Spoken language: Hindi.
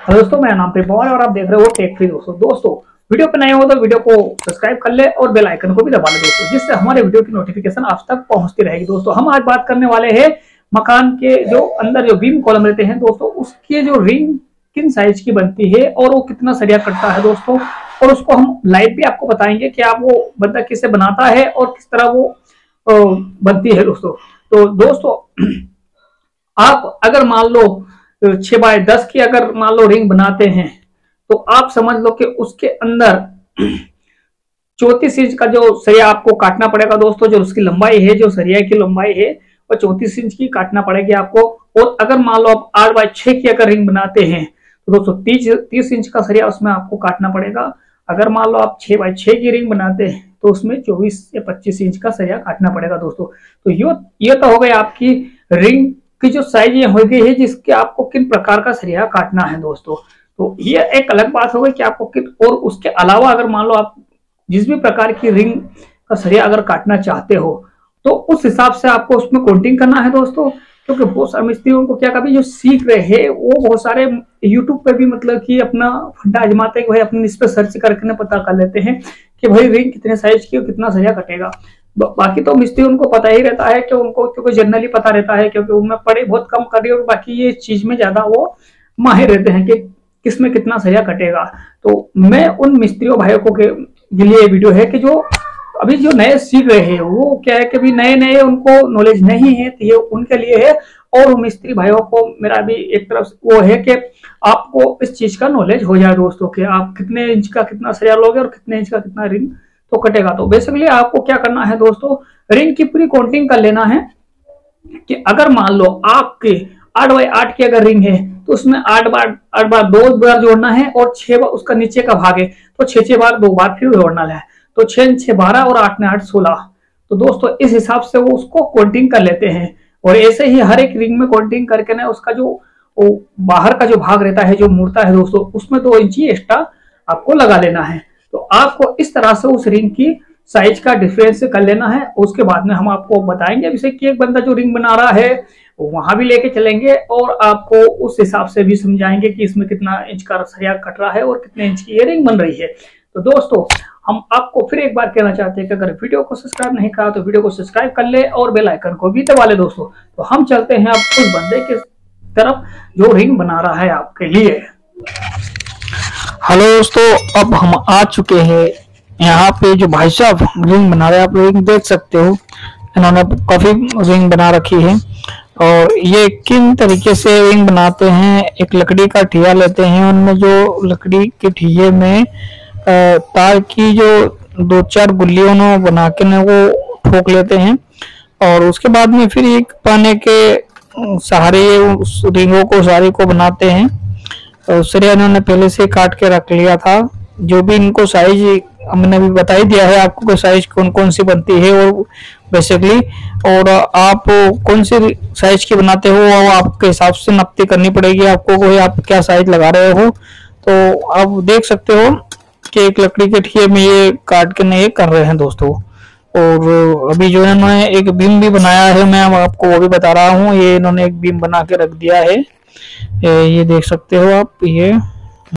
हेलो दोस्तों, मेरा नाम प्रिपॉल और आप देख रहे हो टेक फ्री। दोस्तों वीडियो पे नए हो तो वीडियो को सब्सक्राइब कर ले और बेल आइकन को भी दबा ले दोस्तों, जिससे हमारे वीडियो की नोटिफिकेशन आप तक पहुंचती रहेगी। दोस्तों हम आज बात करने वाले हैं मकान के जो अंदर जो बीम कॉलम रहते हैं दोस्तों, उसके जो रिंग किन साइज की बनती है और वो कितना सरिया कटता है दोस्तों, और उसको हम लाइव भी आपको बताएंगे कि आप वो बंदा किससे बनाता है और किस तरह वो बनती है दोस्तों। तो दोस्तों आप अगर मान लो 6x10 की अगर मान लो रिंग बनाते हैं तो आप समझ लो कि उसके अंदर 34 इंच का जो सरिया आपको काटना पड़ेगा दोस्तों। जो उसकी लंबाई है, जो सरिया की लंबाई है वो 34 इंच की काटना पड़ेगी आपको। और अगर मान लो आप 8x6 की अगर रिंग बनाते हैं तो दोस्तों 30 इंच का सरिया उसमें आपको काटना पड़ेगा। अगर मान लो आप 6x6 की रिंग बनाते हैं तो उसमें 24 या 25 इंच का सरिया काटना पड़ेगा दोस्तों। तो ये तो हो गई आपकी रिंग की जो साइज ये हो गई है, जिसके आपको किन प्रकार का सरिया काटना है दोस्तों। तो ये एक अलग बात हो गई कि आपको किन, और उसके अलावा अगर मान लो आप जिस भी प्रकार की रिंग का सरिया अगर काटना चाहते हो तो उस हिसाब से आपको उसमें कोटिंग करना है दोस्तों। क्योंकि बहुत सारे मिस्त्रियों को क्या कभी जो सीख रहे हैं वो बहुत सारे यूट्यूब पे भी मतलब कि अपना फंडा आजमाते हैं, भाई अपने इस पे सर्च करके पता कर लेते हैं कि भाई रिंग कितने साइज की और कितना सरिया कटेगा। बाकी तो मिस्त्री उनको पता ही रहता है कि उनको क्योंकि जनरली पता रहता है, क्योंकि उनमें पढ़े बहुत कम कर रही है और बाकी ये चीज में ज्यादा वो माहिर रहते हैं कि किसमें कितना सरिया कटेगा। तो मैं उन मिस्त्रियों भाइयों को के लिए वीडियो है कि जो अभी जो नए सीख रहे हैं वो क्या है कि अभी नए नए उनको नॉलेज नहीं है, तो ये उनके लिए है। और मिस्त्री भाइयों को मेरा भी एक तरफ वो है कि आपको इस चीज का नॉलेज हो जाए दोस्तों कि आप कितने इंच का कितना सरिया लोगे और कितने इंच का कितना रिंग तो कटेगा। तो बेसिकली आपको क्या करना है दोस्तों, रिंग की पूरी काउंटिंग कर लेना है कि अगर मान लो आपके 8x8 की अगर रिंग है तो उसमें 8 बार 2 बार जोड़ना है और 6 बार उसका नीचे का भाग है तो 6 बार 2 बार फिर जोड़ना है। तो 6 6 12 और 8 8 16। तो दोस्तों इस हिसाब से वो उसको काउंटिंग कर लेते हैं। और ऐसे ही हर एक रिंग में काउंटिंग करके ना उसका जो बाहर का जो भाग रहता है जो मुड़ता है दोस्तों, उसमें 2 इंची एक्स्ट्रा आपको लगा लेना है। तो आपको इस तरह से उस रिंग की साइज का डिफरेंस कर लेना है। उसके बाद में हम आपको बताएंगे जैसे कि एक बंदा जो रिंग बना रहा है वहां भी लेके चलेंगे और आपको उस हिसाब से भी समझाएंगे कि इसमें कितना इंच का सरिया कट रहा है और कितने इंच की ये रिंग बन रही है। तो दोस्तों हम आपको फिर एक बार कहना चाहते हैं कि अगर वीडियो को सब्सक्राइब नहीं करा तो वीडियो को सब्सक्राइब कर ले और बेल आइकन को भी दबा ले दोस्तों। तो हम चलते हैं अब उस बंदे के तरफ जो रिंग बना रहा है आपके लिए। हेलो दोस्तों, अब हम आ चुके हैं यहाँ पे। जो भाई साहब रिंग बना रहे हैं, आप रिंग देख सकते हो, इन्होंने काफी रिंग बना रखी है। और ये किन तरीके से रिंग बनाते हैं, एक लकड़ी का ठिया लेते हैं, उनमें जो लकड़ी के ठिये में तार की जो 2-4 गुल्लियों ने बना के ना वो ठोक लेते हैं। और उसके बाद में फिर एक पाने के सहारे उस रिंगों को सारे को बनाते हैं। सरिया इन्होंने पहले से काट के रख लिया था। जो भी इनको साइज हमने भी बता ही दिया है आपको कि साइज कौन कौन सी बनती है और बेसिकली, और आप कौन सी साइज की बनाते हो वो आपके हिसाब से नपती करनी पड़ेगी आपको, कोई आप क्या साइज लगा रहे हो। तो आप देख सकते हो कि एक लकड़ी के ठिये में ये काट के ये कर रहे हैं दोस्तों। और अभी जो इन्होंने एक बीम भी बनाया है, मैं आपको वो भी बता रहा हूँ। ये इन्होंने एक बीम बना के रख दिया है, ये देख सकते हो आप। ये